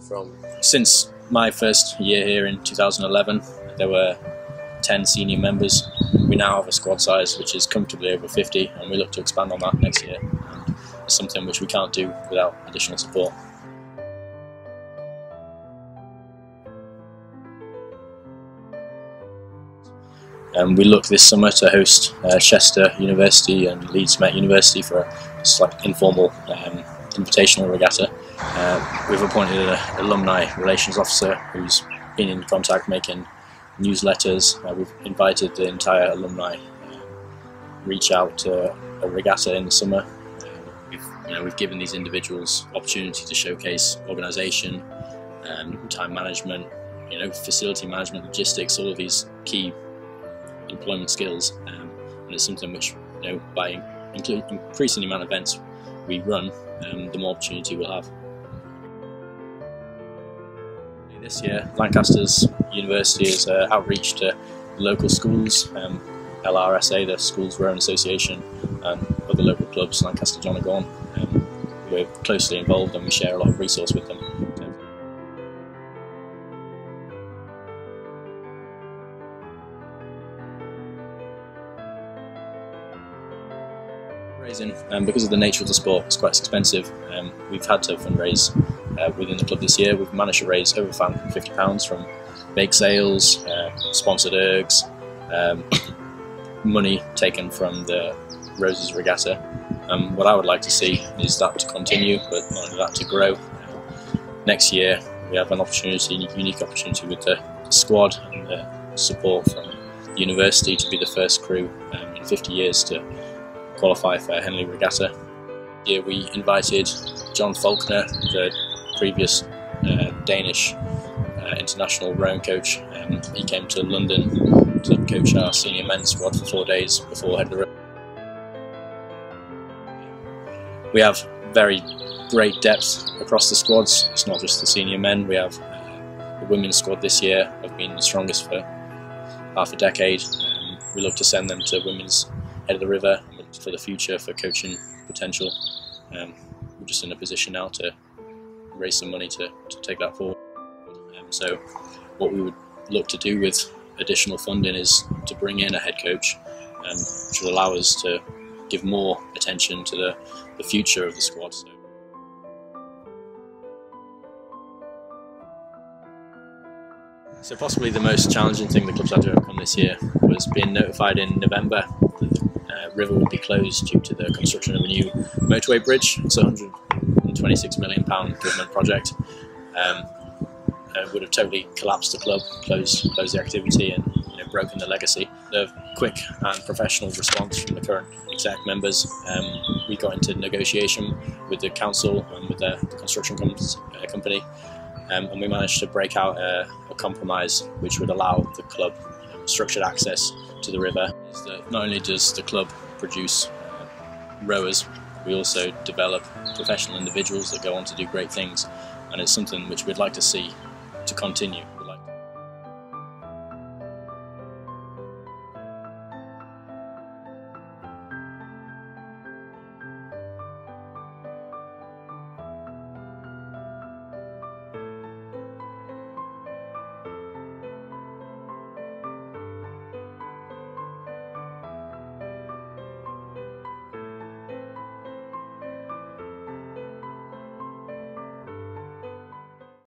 Since my first year here in 2011, there were 10 senior members. We now have a squad size which is comfortably over 50, and we look to expand on that next year. And it's something which we can't do without additional support. We look this summer to host Chester University and Leeds Met University for a slight informal invitational regatta. We've appointed an alumni relations officer who's been in contact making newsletters. We've invited the entire alumni reach out to a regatta in the summer. We've given these individuals opportunity to showcase organisation, time management, facility management, logistics, all of these key employment skills, and it's something which, by increasing the amount of events we run, the more opportunity we'll have. This year, Lancaster's University is outreach to local schools, LRSA, the Schools Rowing Association, and other local clubs, Lancaster Donegal. We're closely involved and we share a lot of resource with them. Fundraising, because of the nature of the sport, it's quite expensive. We've had to fundraise within the club this year. We've managed to raise over £550 from bake sales, sponsored ergs, money taken from the Roses Regatta. What I would like to see is that to continue, but not only that, to grow. Next year we have an opportunity, a unique opportunity with the squad and the support from the university to be the first crew in 50 years to qualify for Henley Regatta. Here we invited John Faulkner, the previous Danish international rowing coach. He came to London to coach our senior men's squad for 4 days bore head of the river. We have very great depth across the squads. It's not just the senior men. We have the women's squad this year have been the strongest for half a decade. We look to send them to women's head of the river for the future, for coaching potential. We're just in a position now to raise some money to take that forward. So what we would look to do with additional funding is to bring in a head coach, which will allow us to give more attention to the future of the squad. So possibly the most challenging thing the club's had to overcome this year was being notified in November that the river would be closed due to the construction of a new motorway bridge. It's a £126 million government project. It would have totally collapsed the club, closed the activity, and broken the legacy. The quick and professional response from the current exec members, we got into negotiation with the council and with the construction company, and we managed to break out a compromise which would allow the club structured access to the river. Not only does the club produce rowers, we also develop professional individuals that go on to do great things, and it's something which we'd like to see to continue.